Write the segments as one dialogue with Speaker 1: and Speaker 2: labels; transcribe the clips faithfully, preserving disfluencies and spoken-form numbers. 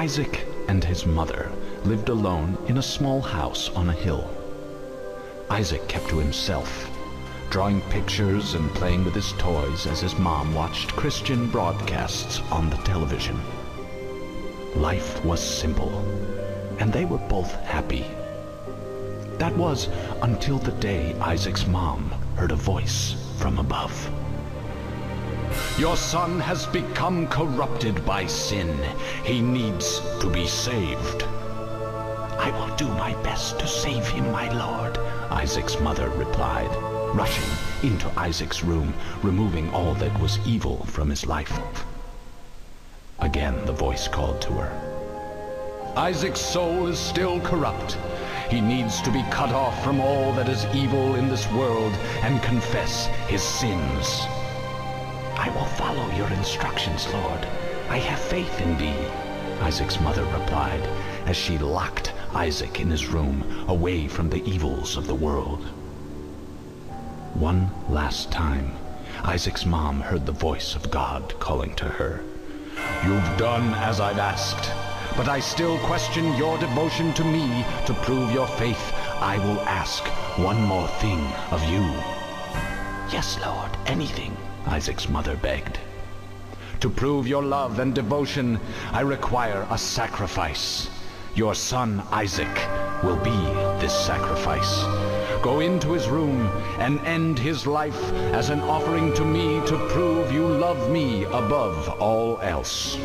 Speaker 1: Isaac and his mother lived alone in a small house on a hill. Isaac kept to himself, drawing pictures and playing with his toys as his mom watched Christian broadcasts on the television. Life was simple, and they were both happy. That was until the day Isaac's mom heard a voice from above. "Your son has become corrupted by sin. He needs to be saved." "I will do my best to save him, my lord," Isaac's mother replied, rushing into Isaac's room, removing all that was evil from his life. Again the voice called to her. "Isaac's soul is still corrupt. He needs to be cut off from all that is evil in this world and confess his sins." "I will follow your instructions, Lord. I have faith in thee," Isaac's mother replied, as she locked Isaac in his room, away from the evils of the world. One last time, Isaac's mom heard the voice of God calling to her. "You've done as I've asked, but I still question your devotion to me. To prove your faith, I will ask one more thing of you." "Yes, Lord, anything," Isaac's mother begged. "To prove your love and devotion, I require a sacrifice. Your son Isaac will be this sacrifice. Go into his room and end his life as an offering to me to prove you love me above all else."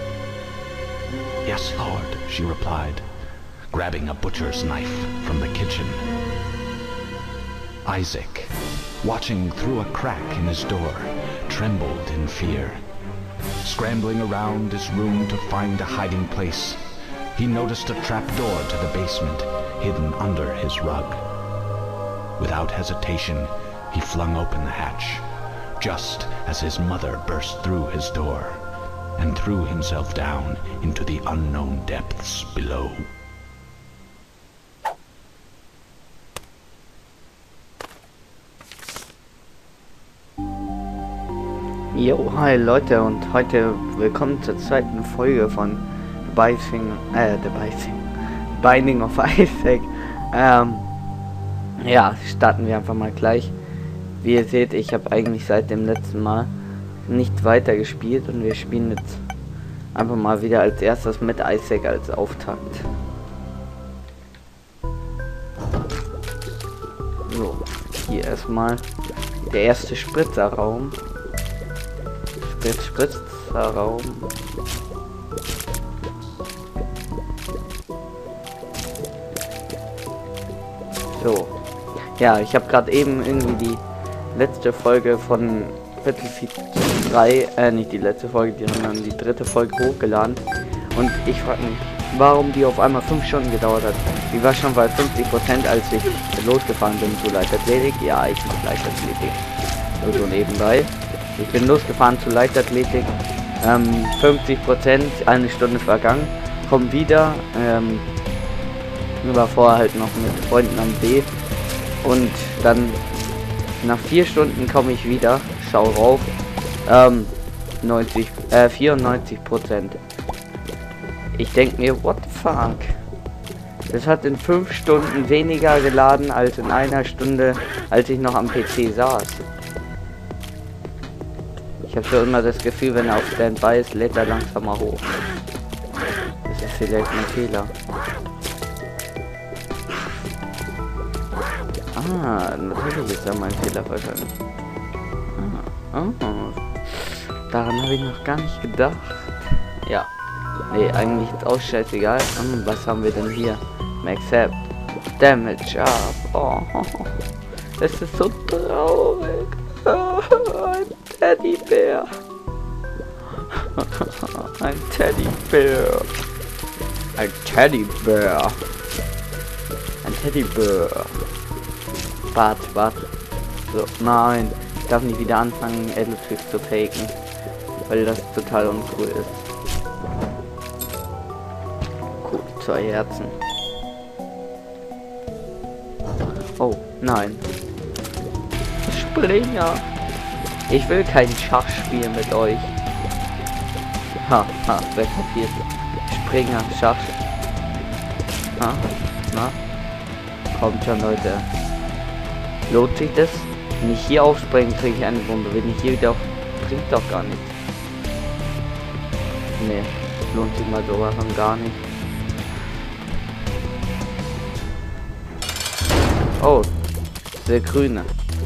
Speaker 1: "Yes, Lord," she replied, grabbing a butcher's knife from the kitchen. Isaac, watching through a crack in his door, trembled in fear. Scrambling around his room to find a hiding place, he noticed a trapdoor to the basement hidden under his rug. Without hesitation, he flung open the hatch, just as his mother burst through his door, and threw himself down into the unknown depths below.
Speaker 2: Jo, hi Leute und heute willkommen zur zweiten Folge von Binding, äh, The Binding, Binding of Isaac. Ähm, ja, starten wir einfach mal gleich. Wie ihr seht, ich habe eigentlich seit dem letzten Mal nicht weiter gespielt und wir spielen jetzt einfach mal wieder als erstes mit Isaac als Auftakt. So, hier erstmal der erste Spritzerraum. Spritz, Spritzerraum. So, ja, ich habe gerade eben irgendwie die letzte Folge von Battlefield drei, äh, nicht die letzte Folge, sondern die dritte Folge hochgeladen. Und ich frage mich, warum die auf einmal fünf Stunden gedauert hat. Die war schon bei fünfzig Prozent, als ich losgefahren bin zu Leichtathletik. Ja, ich mache Leichtathletik. So, so nebenbei. Ich bin losgefahren zu Leichtathletik. Ähm, fünfzig Prozent, eine Stunde vergangen. Komm wieder. Ähm, war vorher halt noch mit Freunden am See. Und dann nach vier Stunden komme ich wieder. Schau rauf. Ähm, neunzig, äh, vierundneunzig Prozent. Ich denke mir, what the fuck? Das hat in fünf Stunden weniger geladen als in einer Stunde, als ich noch am P C saß. Ich habe schon immer das Gefühl, wenn er auf Standby ist, lädt er langsamer hoch. Das ist vielleicht ein Fehler. Ah, natürlich ist da mein Fehler wahrscheinlich. Ah, oh. Daran habe ich noch gar nicht gedacht. Ja. Nee, eigentlich ist auch scheißegal. Hm, was haben wir denn hier? Accept. Damage up. Oh, das ist so traurig. Ein Teddybär. Ein Teddybär. Ein Teddybär. Ein Teddybär. Warte, warte. So, nein. Ich darf nicht wieder anfangen, Edeltricks zu faken. Weil das total uncool ist. Cool, zwei Herzen. Oh, nein. Springer. Ich will kein Schach spielen mit euch. Ha, ha, wer kapiert? Springer schafft. Ah, na? Kommt schon, Leute. Lohnt sich das? Wenn ich hier aufspringen, kriege ich eine Bombe. Wenn ich hier wieder auf... bringt doch gar nichts. Nee, lohnt sich mal sowas von gar nicht. Oh, der grüne.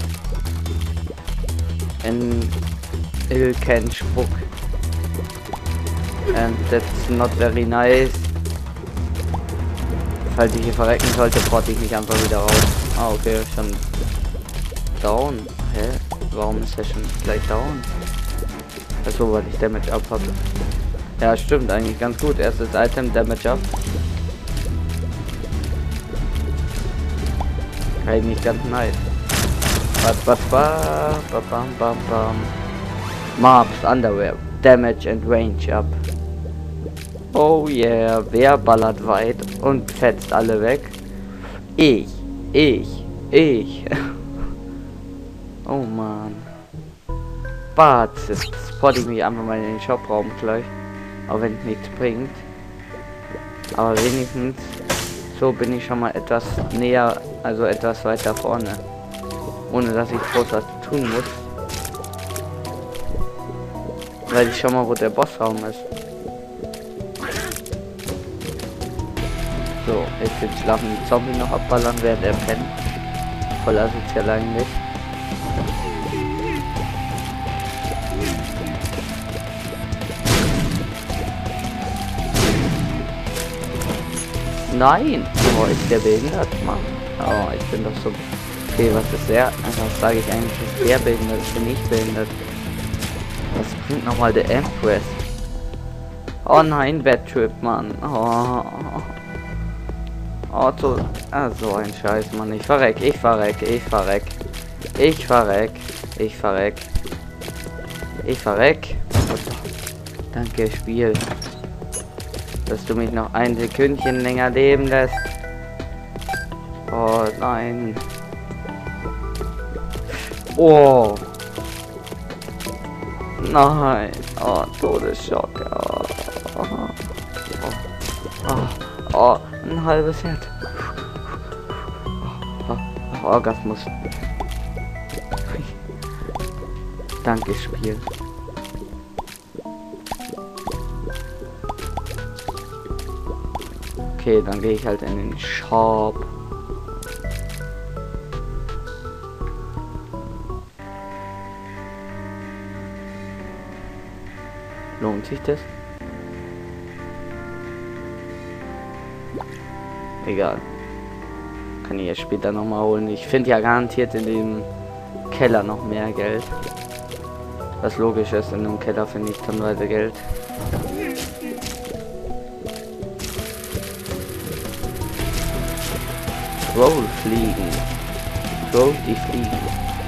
Speaker 2: And it can spuck. And that's not very nice. Falls ich hier verrecken sollte, porte ich mich einfach wieder raus. Ah, okay, schon down. Hä? Warum ist er schon gleich down? Also, weil ich Damage up hatte. Ja, stimmt, eigentlich ganz gut. Erstes Item, Damage up. Eigentlich ganz nice. Ba, ba, ba, ba, bam, bam, bam. Mobs, Underwear, Damage and Range up. Oh yeah, wer ballert weit und fetzt alle weg? Ich, ich, ich. Oh man. Bart, jetzt spotte ich mich einfach mal in den Shopraum gleich. Auch wenn es nichts bringt. Aber wenigstens so bin ich schon mal etwas näher, also etwas weiter vorne. Ohne dass ich groß was tun muss. Weil ich schon mal, wo der Bossraum ist. So, jetzt den schlafenden Zombie noch abballern, während er pennt. Voll asozial eigentlich. Nein! Oh, ist der behindert, Mann. Oh, ich bin doch so... Okay, was ist der? Also, was sage ich eigentlich? Ist der behindert? Ich bin nicht behindert. Was bringt nochmal der Empress? Oh nein, Bad Trip, Mann. Oh. Oh, so... Ah, so ein Scheiß, Mann. Ich verreck, ich verreck, ich verreck. Ich verreck, ich verreck. Ich verreck. Danke, Spiel. Dass du mich noch ein Sekündchen länger leben lässt. Oh nein. Oh. Nein. Oh, Todesschock. Oh. Oh. Oh. Oh. Ein halbes Herz. Oh. Oh. Orgasmus. Danke, Spiel. Okay, dann gehe ich halt in den Shop. Lohnt sich das? Egal. Kann ich ja später noch mal holen. Ich finde ja garantiert in dem Keller noch mehr Geld. Was logisch ist, in dem Keller finde ich tonnenweise Geld. Roll fliegen. Roll die fliegen.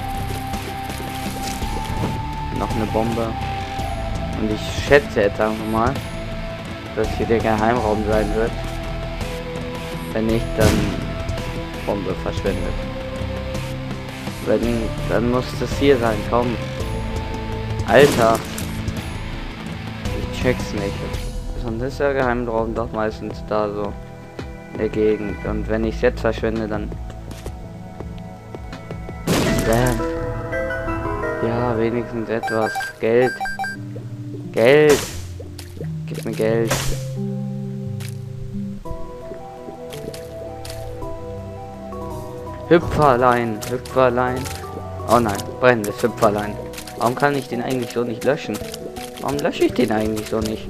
Speaker 2: Noch eine Bombe. Und ich schätze jetzt einfach mal, dass hier der Geheimraum sein wird. Wenn nicht, dann Bombe verschwendet. Wenn, dann muss das hier sein, komm. Alter. Ich check's nicht. Sonst ist der Geheimraum doch meistens da so. In der Gegend. Und wenn ich es jetzt verschwende, dann... Damn. Ja, wenigstens etwas. Geld. Geld. Gib mir Geld. Hüpferlein. Hüpferlein. Oh nein, brennendes Hüpferlein. Warum kann ich den eigentlich so nicht löschen? Warum lösche ich den eigentlich so nicht?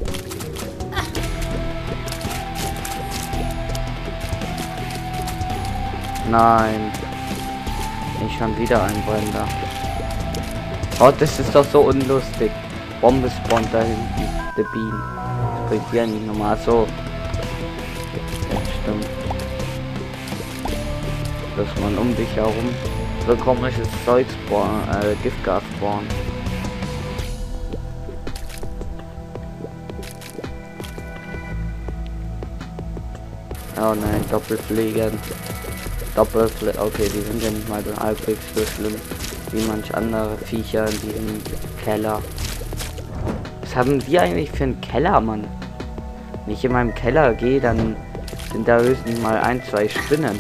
Speaker 2: Nein. Nicht schon wieder ein Brennender. Oh, das ist doch so unlustig. Bombe spawnt da hinten. Der Bean. Das bringt ja nicht nochmal so. Ja, stimmt. Dass man um dich herum so komisches Zeug spawnen, äh, Giftgas spawnen. Oh nein, Doppelfliegen. Doppelfl okay, die sind ja nicht mal so halbwegs so schlimm wie manch andere Viecher in diesem Keller. Was haben die eigentlich für einen Keller, Mann? Wenn ich in meinem Keller gehe, dann sind da höchstens mal ein, zwei Spinnen.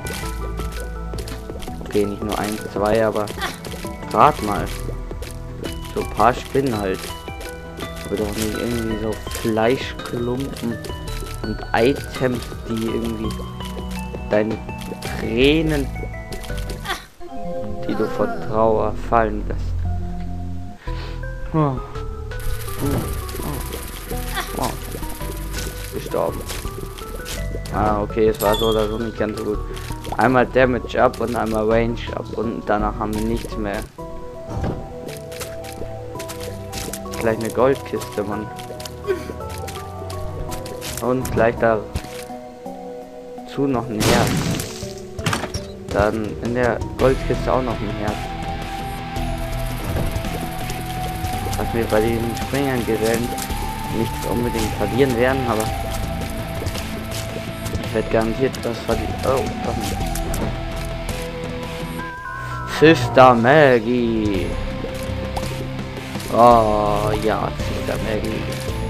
Speaker 2: Okay, nicht nur ein, zwei, aber rat mal. So ein paar Spinnen halt. Aber doch nicht irgendwie so Fleischklumpen und Items, die irgendwie deine Tränen, die du vor Trauer fallen lässt. Oh. Oh. Oh. Gestorben. Ah, okay, es war so oder so nicht ganz so gut. Einmal Damage ab und einmal Range ab und danach haben wir nichts mehr. Gleich eine Goldkiste, Mann. Und gleich dazu noch ein Herz. Dann in der Goldkiste auch noch ein Herz. Was wir bei den Springern gesellen nicht unbedingt verlieren werden, aber ich werde garantiert das verlieren. Oh, doch nicht. Sister Maggie. Oh ja, Sister Maggie.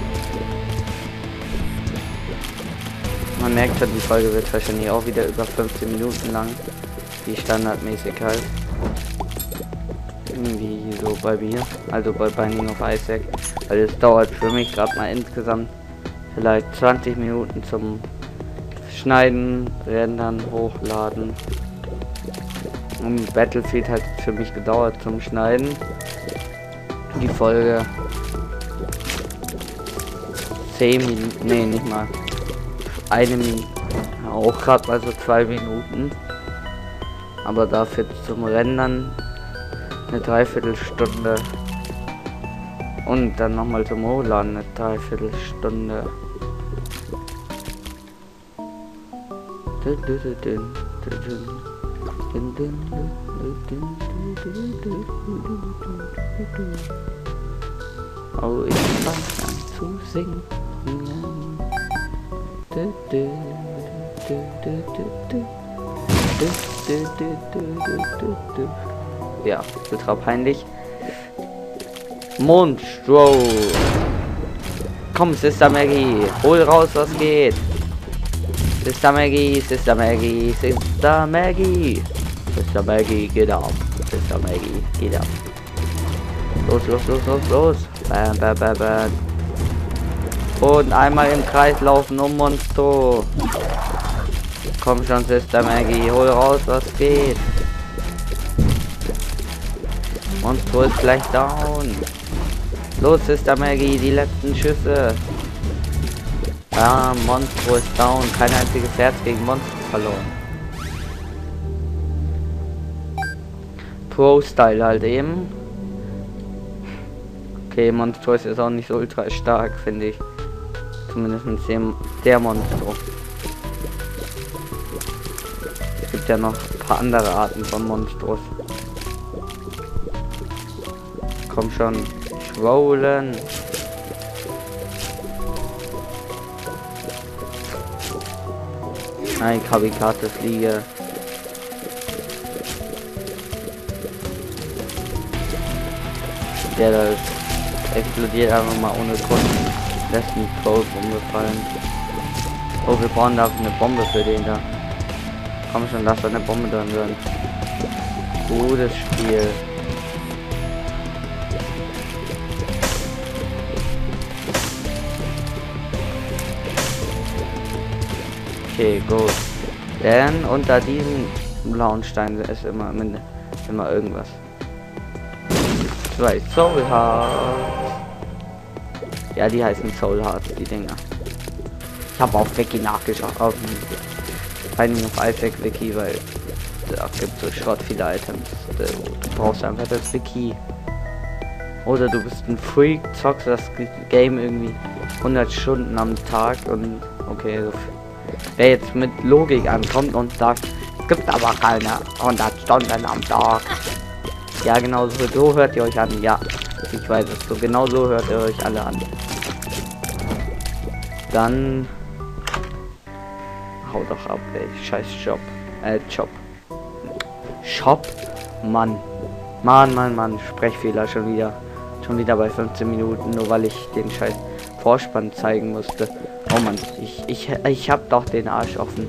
Speaker 2: Man merkt schon, die Folge wird wahrscheinlich auch wieder über fünfzehn Minuten lang. Die standardmäßig halt. Irgendwie so bei mir. Also bei Binding of Isaac. Weil es dauert für mich gerade mal insgesamt vielleicht zwanzig Minuten zum Schneiden, Rendern, Hochladen. Und Battlefield hat für mich gedauert zum Schneiden. Die Folge zehn Minuten, nee, nicht mal eine Minute, auch gerade mal so zwei Minuten, aber dafür zum Rendern eine Dreiviertelstunde und dann nochmal zum Hochladen eine Dreiviertelstunde. Oh, ich fang an zu singen. Ja, ultra peinlich. Monstro. Komm, Sister Maggie, hol raus, was geht. Sister Maggie, Sister Maggie, Sister Maggie. Sister Maggie, geht ab. Sister Maggie, geht ab. Los, los, los, los, los. Bam, bam, bam, bam. Und einmal im Kreis laufen um Monstro. Komm schon, Sister Maggie, hol raus, was geht. Monstro ist gleich down. Los, Sister Maggie, die letzten Schüsse. Ja, Monstro ist down. Kein einziges Herz gegen Monstro verloren. Pro-Style halt eben. Okay, Monstro ist jetzt auch nicht so ultra stark, finde ich. Zumindest dem, der Monstro. Es gibt ja noch ein paar andere Arten von Monstros. Komm schon, schwollen. Nein, Kamikaze-Fliege. Der das explodiert einfach mal ohne Grund. Lässt eine Trollbombe fallen. Oh, wir brauchen da eine Bombe für den da. Komm schon, lass da eine Bombe drin sein. Gutes Spiel. Okay, gut. Denn unter diesen blauen Steinen ist immer, immer irgendwas. Zwei Soul Hearts. Ja, die heißen Soul Hearts, die Dinger. Ich habe auf Wiki nachgeschaut, auf Binding of Isaac Wiki, weil da gibt so Schrott viele Items. Du brauchst einfach das Wiki. Oder du bist ein Freak, zockst das Game irgendwie hundert Stunden am Tag und okay, so wer jetzt mit Logik ankommt und sagt, es gibt aber keine hundert Stunden am Tag. Ja, genau so, so hört ihr euch an. Ja, ich weiß es. So genau so hört ihr euch alle an. Dann hau doch ab, ey. Scheiß Job. Äh, Job. Shop. Mann. Mann, Mann, Mann. Sprechfehler schon wieder. Schon wieder bei fünfzehn Minuten, nur weil ich den scheiß Vorspann zeigen musste. Oh Mann, ich, ich, ich hab doch den Arsch offen.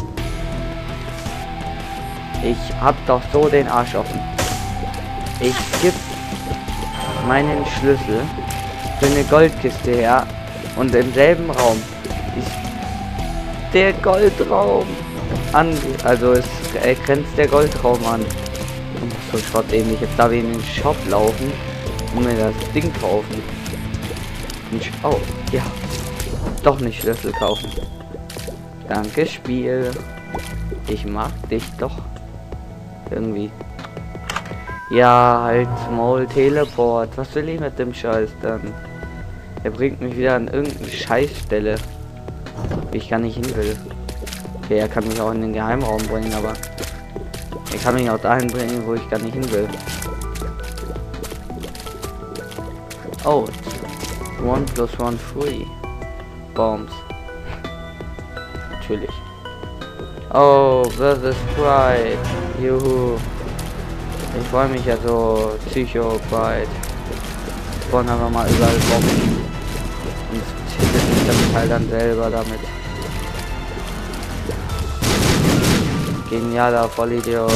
Speaker 2: Ich hab doch so den Arsch offen. Ich geb meinen Schlüssel für eine Goldkiste her und im selben Raum ist der Goldraum an, also es äh, grenzt der Goldraum an. Und so schrottähnlich. Jetzt darf ich in den Shop laufen und mir das Ding kaufen. Und oh, ja. Doch nicht Schlüssel kaufen. Danke, Spiel. Ich mag dich doch. Irgendwie. Ja, halt Maul Teleport. Was will ich mit dem Scheiß dann? Er bringt mich wieder an irgendeine Scheißstelle, wie ich gar nicht hin will. Okay, er kann mich auch in den Geheimraum bringen, aber er kann mich auch dahin bringen, wo ich gar nicht hin will. Oh, one plus one free. Bombs. Natürlich. Oh, versus Pride. Juhu. Ich freue mich ja so. Psycho Pride. Spawn einfach mal überall Bomben. Und hittet mich das Teil dann selber damit. Genialer Vollidiot.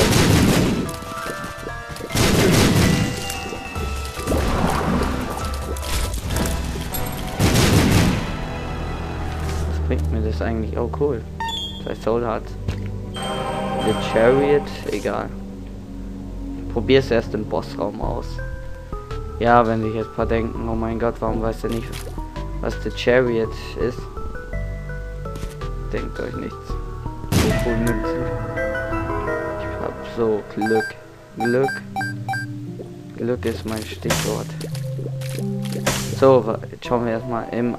Speaker 2: Was bringt mir das eigentlich? Oh cool. Zwei Soul hat. The Chariot, egal. Probier's erst im Bossraum aus. Ja, wenn sich jetzt ein paar denken, oh mein Gott, warum weiß der nicht, was The Chariot ist? Denkt euch nichts. So cool Münzen. Ich hab so Glück. Glück. Glück ist mein Stichwort. So, jetzt schauen wir erstmal im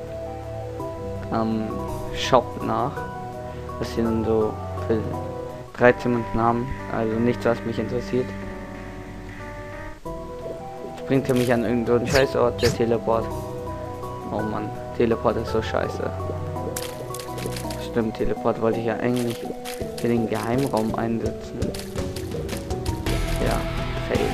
Speaker 2: ähm, Shop nach. Was hier nun so für dreizehn Münzen haben. Also nichts, was mich interessiert. Jetzt bringt er mich an irgendeinen Scheißort, der Teleport. Oh Mann, Teleport ist so scheiße. Stimmt, Teleport wollte ich ja eigentlich für den Geheimraum einsetzen. Ja, fail.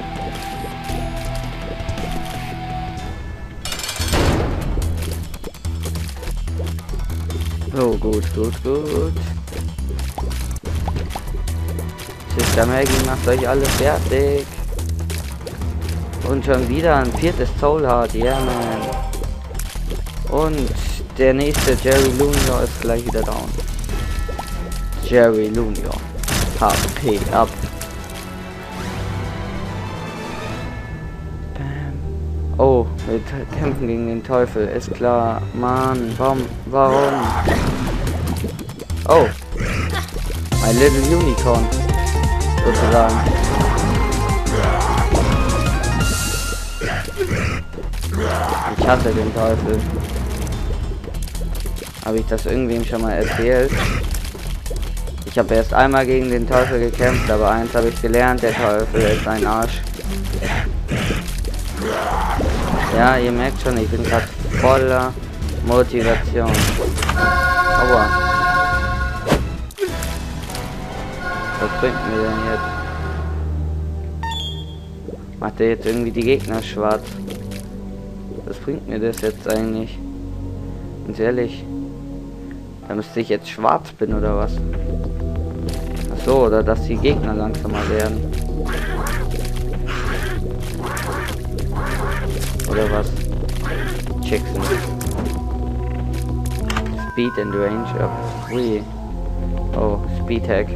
Speaker 2: So, gut, gut, gut. Sister Maggie macht euch alle fertig. Und schon wieder ein viertes Soul Heart, ja yeah, man. Und der nächste Jerry Junior ist gleich wieder down. Jerry Junior. H P ab. Bam. Oh, wir kämpfen gegen den Teufel, ist klar. Mann, warum? Warum? Oh. Ein Little Unicorn. Sozusagen. Ich hasse den Teufel. Habe ich das irgendwem schon mal erzählt? Ich habe erst einmal gegen den Teufel gekämpft, aber eins habe ich gelernt, der Teufel ist ein Arsch. Ja, ihr merkt schon, ich bin gerade voller Motivation. Aua. Was bringt mir denn jetzt? Macht der jetzt irgendwie die Gegner schwarz? Was bringt mir das jetzt eigentlich? Ganz ehrlich. Da müsste ich jetzt schwarz bin oder was? Ach so, oder dass die Gegner langsamer werden. Oder was? Check's nicht. Speed and range of three. Oh, Speed Hack.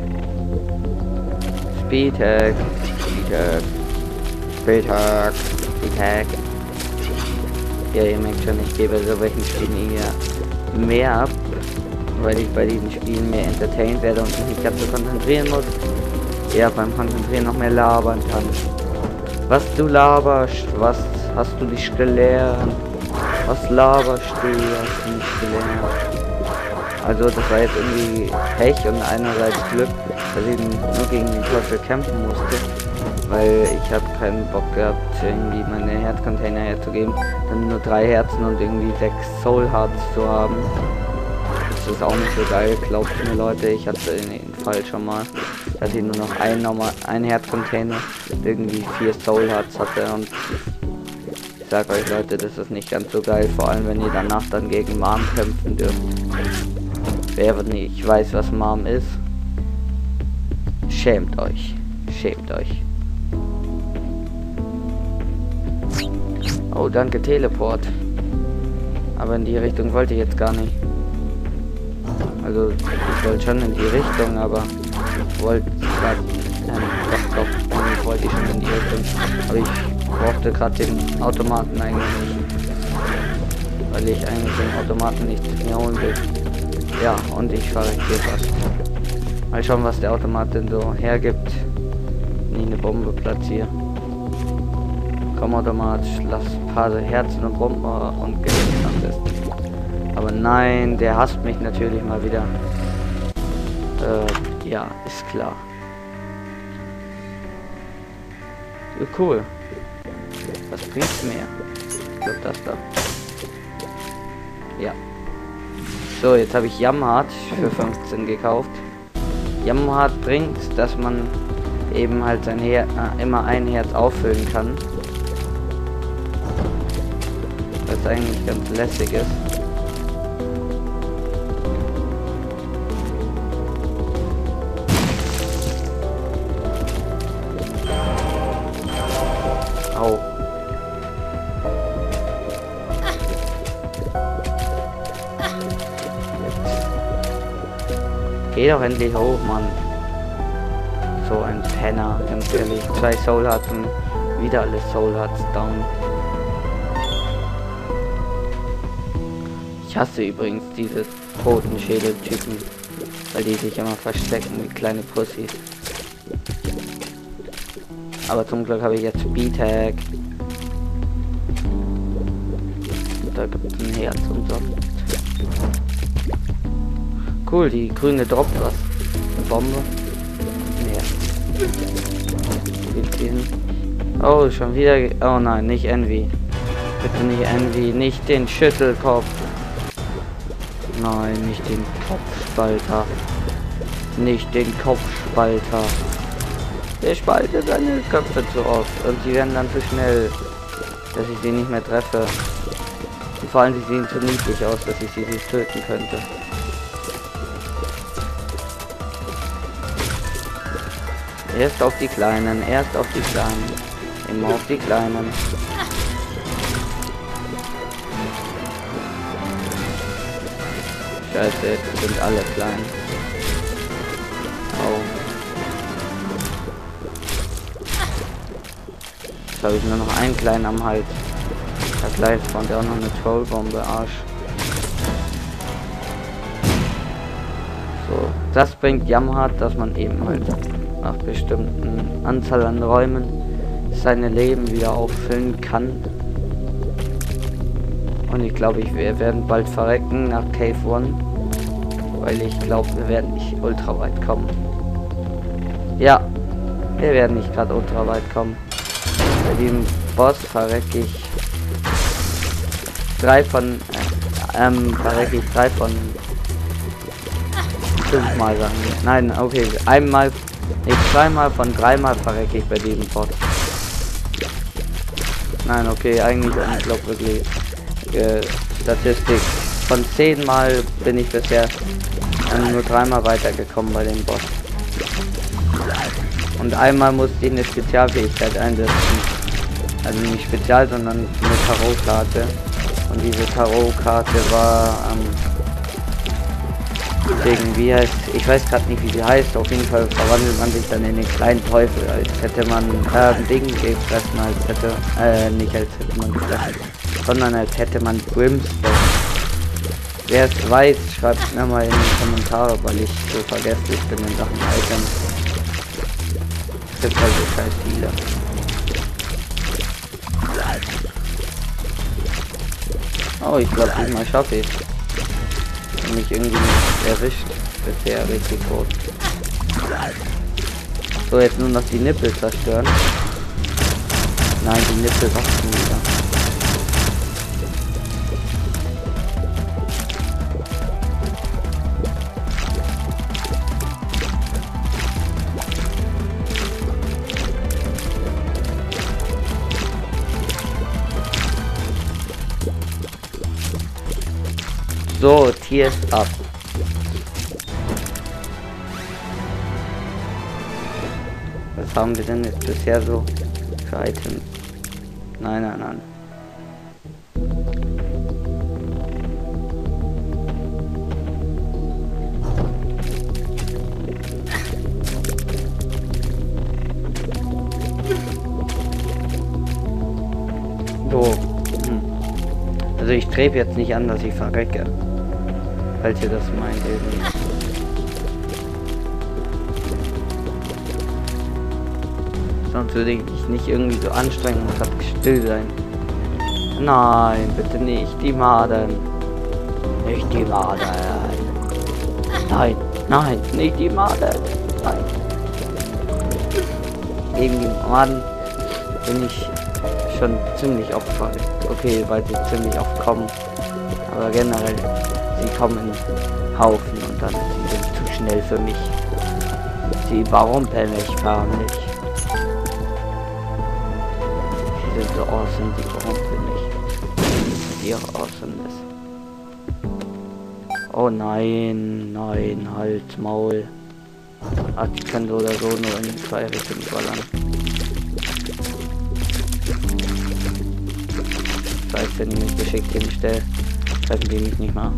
Speaker 2: Speed Hack. Speed Hack. Speed Hack. Speed Hack. Ja, ihr merkt schon, ich gebe so welchen Spielen hier mehr ab, weil ich bei diesen Spielen mehr entertained werde und mich nicht ganz so konzentrieren muss. Ja, beim Konzentrieren noch mehr labern kann. Was du laberst, was hast du nicht gelernt? Was laberst du, hast du nicht gelernt? Also das war jetzt irgendwie Pech und einerseits Glück, dass ich nur gegen den Teufel kämpfen musste, weil ich habe keinen Bock gehabt, irgendwie meine Herzcontainer herzugeben, dann nur drei Herzen und irgendwie sechs Soul Hearts zu haben. Das ist auch nicht so geil, glaubt mir Leute, ich hatte den Fall schon mal, dass ich nur noch ein, normal, ein Herzcontainer irgendwie vier Soul Hearts hatte und sag euch Leute, das ist nicht ganz so geil, vor allem wenn ihr danach dann gegen Mom kämpfen dürft. Wer nicht weiß, was Mom ist, schämt euch. Schämt euch. Oh, danke Teleport. Aber in die Richtung wollte ich jetzt gar nicht. Also, ich wollte schon in die Richtung, aber ich wollte gerade... Ähm, doch, doch, eigentlich wollte ich schon in die Richtung. Aber ich brauchte gerade den Automaten eigentlich nicht. Weil ich eigentlich den Automaten nicht mehr holen will. Ja, und ich fahre hier fast. Mal schauen, was der Automat denn so hergibt. Nie eine Bombe platziere. Komm Automat, lass ein paar Herzen und Bomben und Geld am besten. Aber nein, der hasst mich natürlich mal wieder. Äh, ja, ist klar. Ja, cool. Was bringt's mir? Ich glaube das da. Ja. So, jetzt habe ich Jamhard für fünfzehn gekauft. Jamhard bringt, dass man eben halt sein Her äh, immer ein Herz auffüllen kann. Was eigentlich ganz lässig ist. Au. Geh doch endlich hoch, Mann. So ein Penner, ganz ehrlich. Zwei Soul Hearts und wieder alle Soul Hearts down. Ich hasse übrigens diese Totenschädel-Typen, weil die sich immer verstecken wie kleine Pussys. Aber zum Glück habe ich jetzt Speed-Hack. Da gibt es ein Herz und so. Cool, die grüne droppt was. Eine Bombe. Nee. Wo geht's hin? Oh, schon wieder. Oh nein, nicht Envy. Bitte nicht Envy, nicht den Schüttelkopf. Nein, nicht den Kopfspalter. Nicht den Kopfspalter. Der spaltet seine Köpfe zu oft und sie werden dann zu schnell, dass ich sie nicht mehr treffe. Und vor allem sie sehen zu niedlich aus, dass ich sie nicht töten könnte. Erst auf die Kleinen, erst auf die Kleinen. Immer auf die Kleinen. Scheiße, jetzt sind alle klein. Au. Jetzt habe ich nur noch einen kleinen am Hals. Da gleich kommt ja auch noch eine Trollbombe, Arsch. So, das bringt Jamhard, dass man eben halt nach bestimmten Anzahl an Räumen seine Leben wieder auffüllen kann. Und ich glaube, ich, wir werden bald verrecken nach Cave One, weil ich glaube, wir werden nicht ultra weit kommen. Ja, wir werden nicht gerade ultra weit kommen. Bei dem Boss verrecke ich drei von, äh, ähm, verrecke ich drei von fünfmal sagen wir. Nein, okay, einmal, nicht zweimal von dreimal verrecke ich bei diesem Boss. Nein, okay, eigentlich unglaublich wirklich. Äh, Statistik. Von zehn Mal bin ich bisher ähm, nur dreimal weitergekommen bei dem Boss. Und einmal musste ich eine Spezialfähigkeit einsetzen. Also nicht spezial, sondern eine Tarotkarte. Und diese Tarotkarte war ähm, gegen, wie heißt, ich weiß gerade nicht wie sie heißt, auf jeden Fall verwandelt man sich dann in den kleinen Teufel, als hätte man äh, ein Ding gefressen, als hätte, äh, nicht als hätte man gefressen, sondern als hätte man Brimstone. Wer es weiß, schreibt mir mal in die Kommentare, weil ich so vergesslich bin in Sachen Items. Es gibt halt so scheiß viele. Oh, ich glaube, diesmal schaffe ich es. Mich irgendwie nicht erwischt. Bisher richtig tot. So, jetzt nur noch die Nippel zerstören. Nein, die Nippel wachsen wieder. So, Tier ist ab. Was haben wir denn jetzt bisher so für Items? Nein, nein, nein. So. Hm. Also ich strebe jetzt nicht an, dass ich verrecke. Falls ihr das meint irgendwie. Sonst würde ich mich nicht irgendwie so anstrengen und grad still sein. Nein, bitte nicht die Maden. Nicht die Maden. Nein, nein, nicht die Maden. Nein. Gegen die Maden bin ich schon ziemlich oft verrückt. Okay, weil sie ziemlich oft kommen. Aber generell, sie kommen in Haufen und dann sie sind zu schnell für mich. Sie überrumpeln mich förmlich. Sie sind so awesome, sie überrumpeln mich. Mit ihrer Awesomeness. Oh nein, nein, halt, Maul. Ach, die können so oder so nur in zwei Richtungen ballern. Das heißt, wenn ich mich geschickt hinstelle, treffen die mich nicht mal.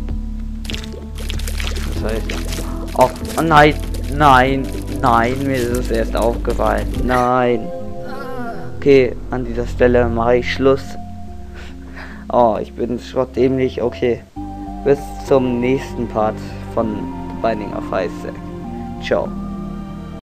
Speaker 2: Das heißt, oh, oh nein, nein, nein, mir ist es erst aufgefallen. Nein. Okay, an dieser Stelle mache ich Schluss. Oh, ich bin schrottdämlich. Okay. Bis zum nächsten Part von Binding of Isaac. Ciao.